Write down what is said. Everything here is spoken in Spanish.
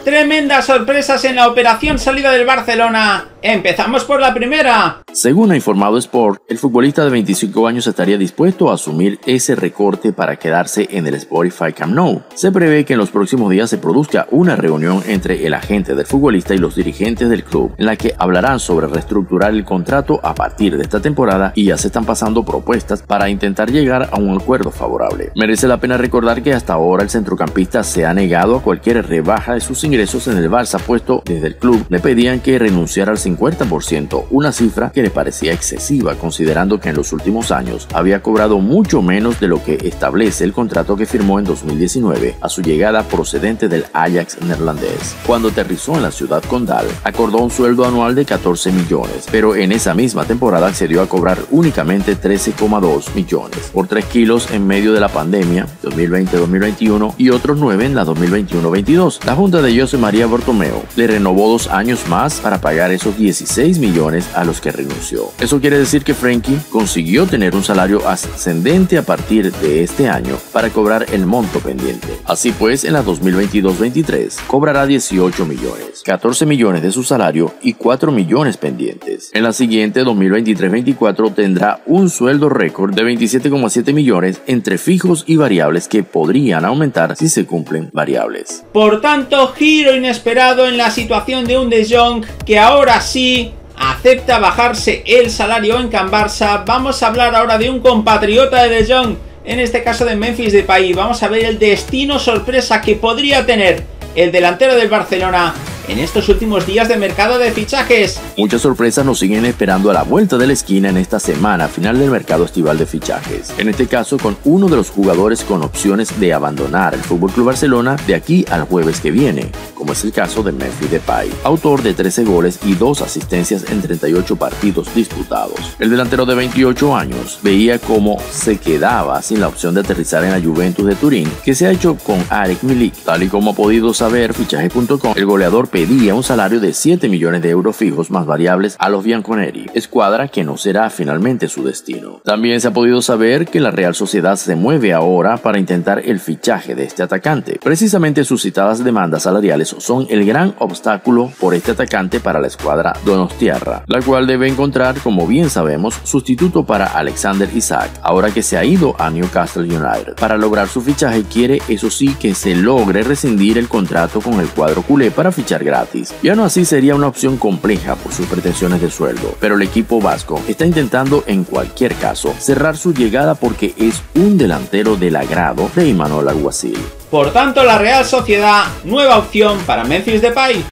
Tremendas sorpresas en la operación salida del Barcelona. Empezamos por la primera. Según ha informado Sport, el futbolista de 25 años estaría dispuesto a asumir ese recorte para quedarse en el Spotify Camp Nou. Se prevé que en los próximos días se produzca una reunión entre el agente del futbolista y los dirigentes del club, en la que hablarán sobre reestructurar el contrato a partir de esta temporada y ya se están pasando propuestas para intentar llegar a un acuerdo favorable. Merece la pena recordar que hasta ahora el centrocampista se ha negado a cualquier rebaja de sus ingresos en el Barça, puesto desde el club le pedían que renunciara al 50%, una cifra que le parecía excesiva considerando que en los últimos años había cobrado mucho menos de lo que establece el contrato que firmó en 2019 a su llegada procedente del Ajax neerlandés. Cuando aterrizó en la ciudad condal, acordó un sueldo anual de 14 millones, pero en esa misma temporada accedió a cobrar únicamente 13,2 millones por 3 kilos en medio de la pandemia 2020-2021 y otros 9 en la 2021-22. La junta de José María Bartomeu le renovó 2 años más para pagar esos 16 millones a los que renunció. Eso quiere decir que Frenkie consiguió tener un salario ascendente a partir de este año para cobrar el monto pendiente. Así pues, en la 2022-23 cobrará 18 millones, 14 millones de su salario y 4 millones pendientes. En la siguiente 2023-24 tendrá un sueldo récord de 27,7 millones entre fijos y variables que podrían aumentar si se cumplen variables. Por tanto, giro inesperado en la situación de un De Jong que ahora sí acepta bajarse el salario en Can Barça. Vamos a hablar ahora de un compatriota de De Jong, en este caso de Memphis Depay. Vamos a ver el destino sorpresa que podría tener el delantero del Barcelona en estos últimos días de mercado de fichajes. Muchas sorpresas nos siguen esperando a la vuelta de la esquina en esta semana final del mercado estival de fichajes. En este caso con uno de los jugadores con opciones de abandonar el FC Barcelona de aquí al jueves que viene, como es el caso de Memphis Depay, autor de 13 goles y 2 asistencias en 38 partidos disputados. El delantero de 28 años veía cómo se quedaba sin la opción de aterrizar en la Juventus de Turín, que se ha hecho con Arek Milik. Tal y como ha podido saber fichaje.com, el goleador pedía un salario de 7 millones de euros fijos más variables a los bianconeri, escuadra que no será finalmente su destino. También se ha podido saber que la Real Sociedad se mueve ahora para intentar el fichaje de este atacante. Precisamente sus citadas demandas salariales son el gran obstáculo por este atacante para la escuadra donostiarra, la cual debe encontrar, como bien sabemos, sustituto para Alexander Isak, ahora que se ha ido a Newcastle United. Para lograr su fichaje quiere, eso sí, que se logre rescindir el contrato con el cuadro culé para fichar gratis. Ya no así sería una opción compleja por sus pretensiones de sueldo, pero el equipo vasco está intentando en cualquier caso cerrar su llegada porque es un delantero del agrado de Imanol Alguacil. Por tanto, la Real Sociedad, nueva opción para Memphis Depay.